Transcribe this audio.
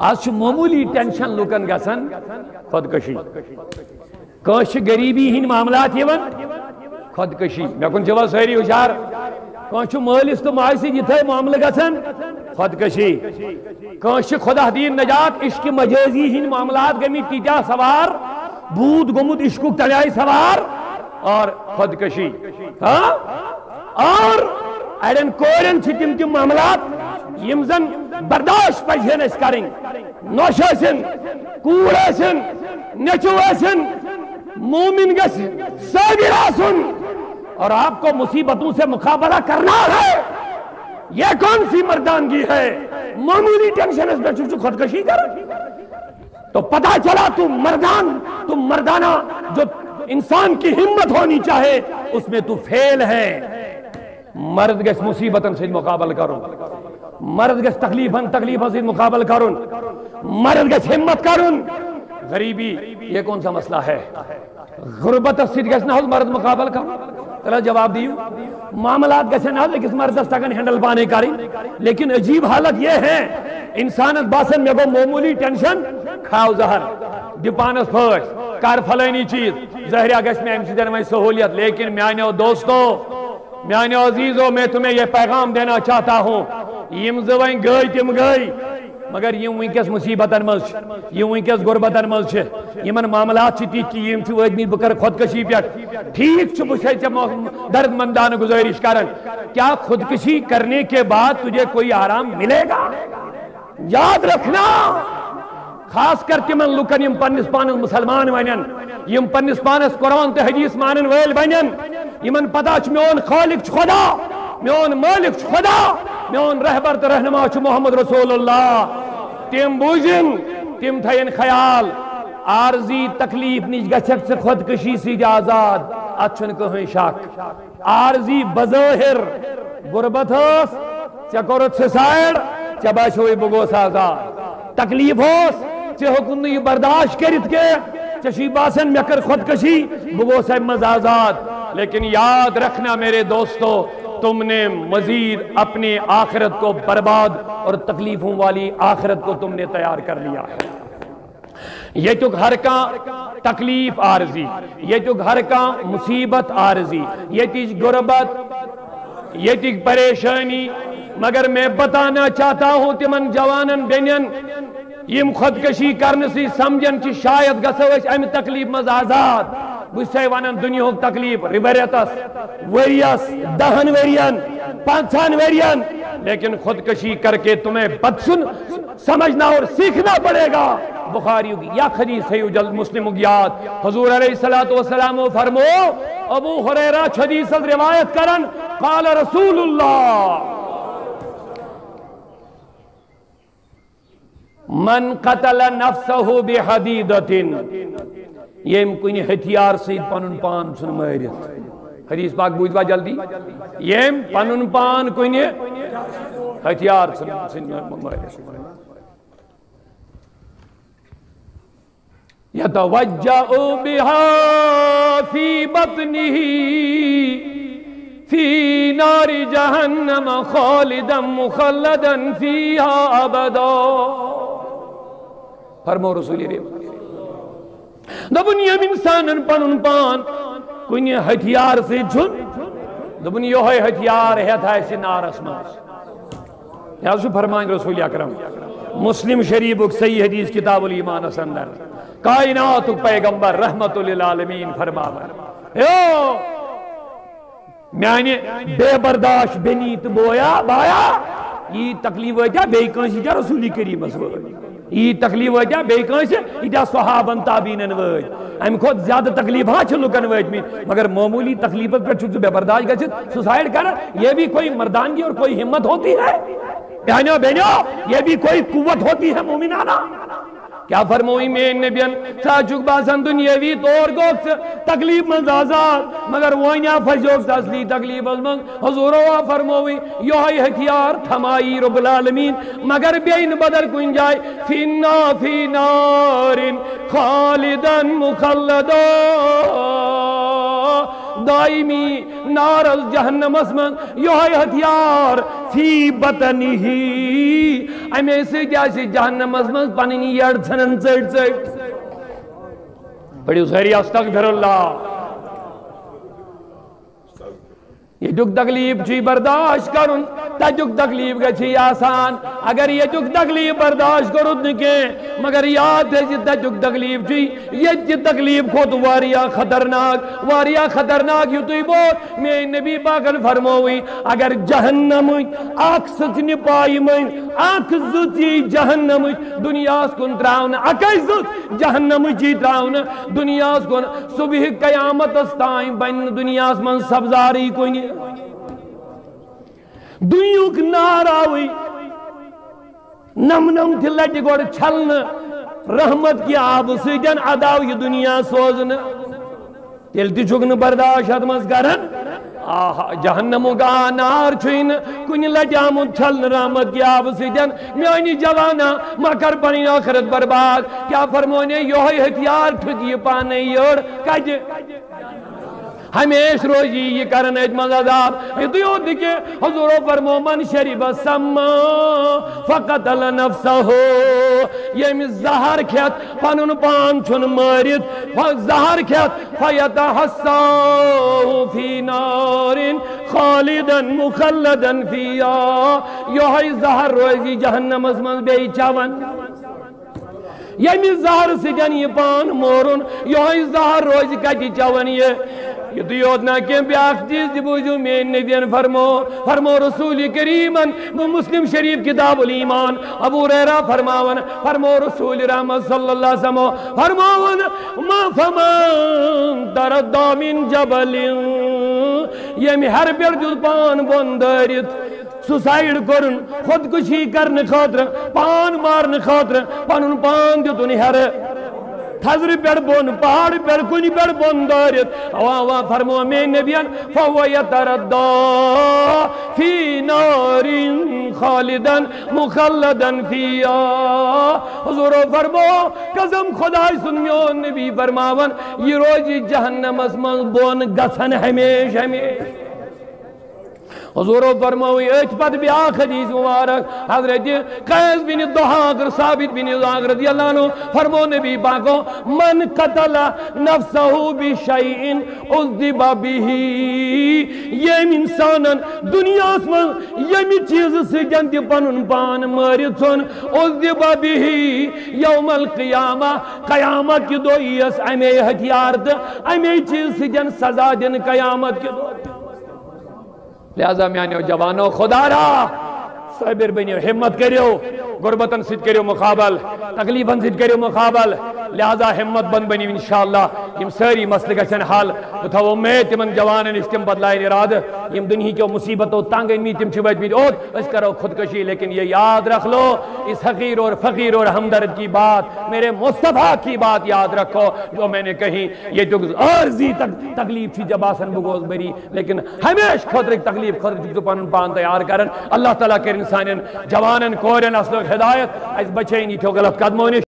آج معمولی ٹینشن لوکن گژھان خودکشی کانٛسہِ غریبی ہٕنٛدۍ معاملات یِوان خودکشی مےٚ کُن چھِوا سٲری ہُشار کانٛہہ چھُ مٲلِس تہٕ ماجہِ سۭتۍ یِتھے معاملہٕ گژھان خودکشی کانٛہہ چھِ خدا دین نجات عشق مجازی ہٕنٛدۍ معاملات گٔمٕتۍ تیٖتیٛاہ سوار بھوٗت گوٚمُت عشقُک تَلہِ آیہِ سوار اور خودکشی اور اڑین کورین چھِ تِم تِم معاملات یِم زن برداشت پزہن اَسہِ کرٕنۍ نۄش ٲسِن کوٗر ٲسِن نیٚچوٗ ٲسِن مومن گژھِ صابر آسُن اور آپ کو مصیبتوں سے مقابلہ کرنا ہے یہ کون سی مردانگی ہے معمولی ٹینشن اس میں چھو خودکشی کر تو پتہ چلا تم مردان تم مردانہ جو انسان کی ہمت ہونی چاہے اس میں تو فیل ہے مرد گس مصیبتن سے مقابل کرو مرد گس تکلیفن سے مقابل کرو مرد گس ہمت کرو غریبی یہ کون سا مسئلہ ہے غربت سے گس نہ مرد مقابل کرو چلا جواب دیو معاملات گسے نہ لیکن مردس تگن ہینڈل پانے کاری لیکن عجیب حالت یہ ہے انسانت باسن میں گو معمولی ٹینشن کھاؤ زہر دپانس پھاش کر فلانی چیز زہریا گس میں امسی دن میں سہولیت لیکن میانیو دوستو میانیو عزیزو میں تمہیں یہ پیغام دینا چاہتا ہوں یم زوائن گئی تم گئی مگر یم ونکس مصیبتن مز یم ونکس غربتن مز یمن معاملات تیت یم وٲتمٕتۍ بہٕ کر خودکشی پہ ٹھیک بھے درد مندانہ گزارش کرن کیا خودکشی کرنے کے بعد تجھے کوئی آرام ملے گا یاد رکھنا خاص کر تمن لکن یم پنس پانس مسلمان ونن یم پنس پانس قرآن تو حدیث مانن ول بنن یمن پتہ میون خالق خدا میون مالک خدا میون رہبر تو رہنما محمد رسول اللہ تم بوجن تم تھین خیال عارضی تکلیف نش گھک سے خودکشی سی آزاد اتھن کہیں شک عارضی بظاہر غربت ہس ژے کورت سوسائڈ ژے باسیوے بہ گوس آزاد تکلیف ہس ژے ہیوکُن نہٕ یہِ برداشت کٔرِتھ کینٛہہ ژے چھی باسان مےٚ کٔر خودکشی بہ گوس امہِ منٛز آزاد لیکن یاد رکھنا میرے دوستو تم نے مزید اپنی آخرت کو برباد اور تکلیفوں والی آخرت کو تم نے تیار کر لیا ہے یہ تو گھر کا تکلیف عارضی یہ تو گھر کا مصیبت عارضی یہ تیج غربت یہ تیج پریشانی مگر میں بتانا چاہتا ہوں تمن جوانن بینین یم خودکشی کرنے سے سمجھن چی شاید گسو اس امی تکلیف مز آزاد بسے ونن دنیا ہو تکلیف ریبریتس وریس 10 ورین 5 ورین لیکن خودکشی کر کے تمہیں بدسن سمجھنا اور سیکھنا پڑے گا بخاری یا حدیث ہے جلد مسلم گیات حضور علیہ السلام فرمو ابو ہریرہ حدیث روایت کرن قال رسول اللہ من قتل نفسه بحدیدت یم کنی ہتھیار سید پنن پان سن مارت حدیث پاک بوجھوا جلدی یم پنن پان کنی ہتھیار سن مارت یتوجع بها فی بطنه فی نار جہنم خالدا مخلدا فیہا ابدا فرمو رسول دبن یم انسانن پنن پان کنی ہتھیار سے چھن دبن یہ ہتھیار ہیت ہے نارس مز یہ فرمان رسول اکرم مسلم شریف صحیح حدیث کتاب الایمان اندر کائنات پیغمبر رحمت للعالمین فرماور میانے بے برداشت بینی تو بویا بایا یہ تکلیف وجہ بے کنسی جا رسول کریم یہ تکلیف وجہ بے کنسی یہ صحابن تابینن وجہ ام خود زیادہ تکلیف ہاں چھو لکن وجہ میں مگر معمولی تکلیفت پر چھو بے برداشت گچھت سوسائڈ کر یہ بھی کوئی مردانگی اور کوئی ہمت ہوتی ہے بہنوں بہنوں یہ بھی کوئی قوت ہوتی ہے مومنانہ کیا فرموئی میں نبیان ساچک باسن دنیاوی طور گوکس تکلیف من آزاد مگر وہاں فجوکس اصلی تکلیف من حضور فرموئی یہی ہتھیار تھمائی رب العالمین مگر بین بدر کن جائے فی نار خالدا مخلدا دائمی نار جہنم اسمن یہ ہتھیار فی بطنی ہی امی سے جیسے جہنم اسمن پننی یڑ ژھنن ژٹ ژٹ پڑھیو ساری استغفر اللہ یہ جک تکلیف چی برداشت کرن تجک تکلیف گچھی آسان اگر یہ جک تکلیف برداشت کرن نکے مگر یاد ہے جی تجک تکلیف چی یہ جی تکلیف خود واریا خطرناک یہ توی بہت میں نبی پاکن فرموئی اگر جہنم آکھ سچنی پائی من آکھ زچی جہنم دنیا کن تراؤن اکی زچ جہنم چی تراؤن دنیا کن صبح قیامت استائیں بین دنیا من سبزاری کنی دنیوک نار آوئی نم تھی لٹی گوڑ چھلن رحمت کی آب سیدن اداو یہ دنیا سوزن تیل تی چکن برداشت مز کرن جہنمو کا نار چھوئن کنی لٹی آمد چھلن رحمت کی آب سیدن میانی جوانا مکر پنی آخرت برباد کیا فرمونے یوہی ہتھیار ٹھکی پانے یوڑ کج ہمیش روزی یہ کرن اجمال عذاب یہ دیو دیکھے حضور فرمو من شریب سما فقتل نفسہ یہ میں زہر کھیت پنن پان چون مارد زہر کھیت فیتحساو فی نار خالدا مخلدا فیا یوہی زہر روزی جہنم ازمال بے چاون یمی زہر سجن یہ پان مورن یوہی زہر روزی کتی چاون یہ دیوت نہ کہ بیاخ چیز دی بوجو میں نبیان فرمو رسول کریمن مسلم شریف کتاب الایمان ابو ہریرہ فرمو رسول رحمت صلی اللہ علیہ وسلم فرماون ما فمن تردہ من جبل یہ میں ہر بیر جز پان بندریت سوسائیڈ کرن خودکشی کرن خاطر پان مارن خاطر پانن پان دیتونی ہر تھزر پیڑ بون پہاڑ پیڑ کنی پیڑ بون دارت آوہ فرمو میں نبیان فَوَ يَتَرَدَّا فِي نَارٍ خَالِدًا مُخَلَّدًا فِيَا حضور فرمو قسم خدای سنمیون نبی فرماون یہ روزی جہنم اسمان بون گسن ہمیش حضور فرماوی ایچ پت بیاخ حدیث مبارک حضرت قیس بن دحاق ثابت بن دحاق رضی اللہ عنہ فرمو نبی پاکو من قتل نفسہ بشیئن اذب بہی یہ انسانا دنیا اسمان یمی چیز سے جنتی پنن پان مارتون اذب بہی یوم القیامہ قیامت کی دوئیس امی ہتھیار دا امی چیز سے جن سزا دن قیامت کی دوئیس لہذا میانے جوانو خدا را صبر بنیو ہمت کریو غربتن سید کریو مقابل تکلیفن سید کریو مقابل لہذا ہمت بند بنیو انشاءاللہ یم ساری مسئلہ گژھن حل بتھو امید تمن جوانن اس تم بدلائن ارادہ یم دنہی کیو مصیبتو تنگ انمی تم چھوٹ بھی اوت اس کرو خودکشی لیکن یہ یاد رکھ لو اس حقیر اور فقیر اور ہمدرد کی بات میرے مصطفیٰ کی بات یاد رکھو جو میں نے کہیں یہ جو عارضی تکلیف تھی جب آسن بگوز بری لیکن ہمیش خطرک تکلیف خطرک تو پانن پان تیار کرن اللہ تعالیٰ کے انسانن جوانن کورن اصل ہدایت اس بچے نہیں تو غلط قدموں